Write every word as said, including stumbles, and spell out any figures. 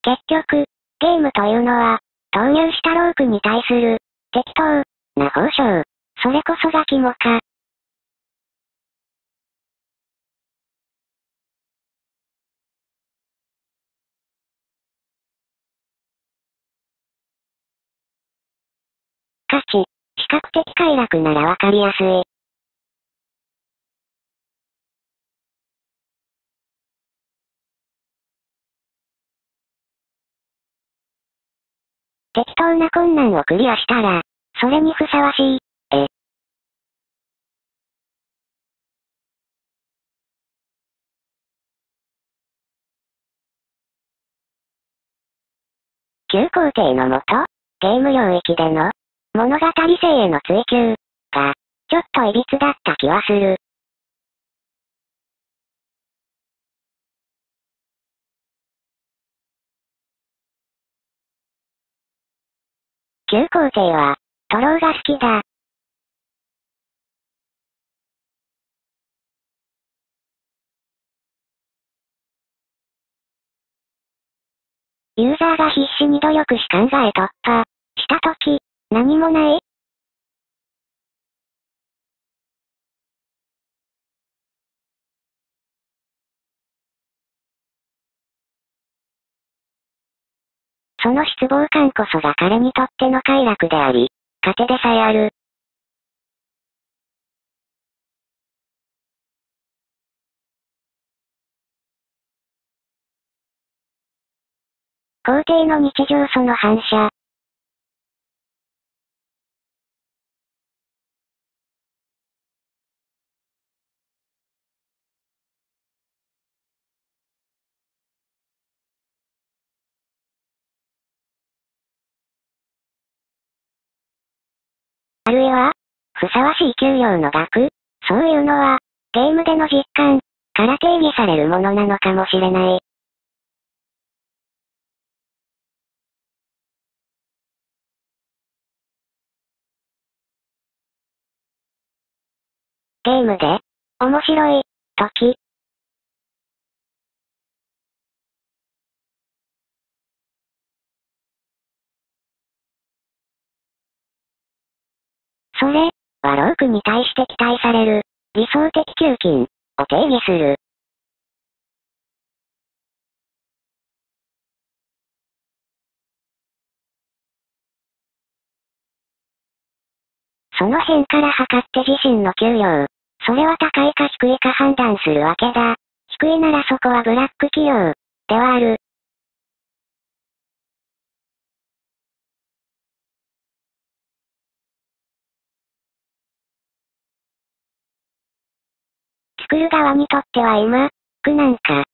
結局、ゲームというのは、投入した労苦に対する、適当な報酬。それこそが肝か。価値、比較的快楽ならわかりやすい。適当な困難をクリアしたら、それにふさわしい、え。旧工程のもと、ゲーム領域での、物語性への追求、が、ちょっと歪だった気はする。旧工程は、トローが好きだ。ユーザーが必死に努力し考え突破したとき、何もない？その失望感こそが彼にとっての快楽であり、糧でさえある。皇帝の日常その反射。あるいは、ふさわしい給料の額、そういうのは、ゲームでの実感、から定義されるものなのかもしれない。ゲームで、面白い、時。それ、は労苦に対して期待される、理想的給金、を定義する。その辺から測って自身の給料。それは高いか低いか判断するわけだ。低いならそこはブラック企業、ではある。作る側にとっては今、苦難か、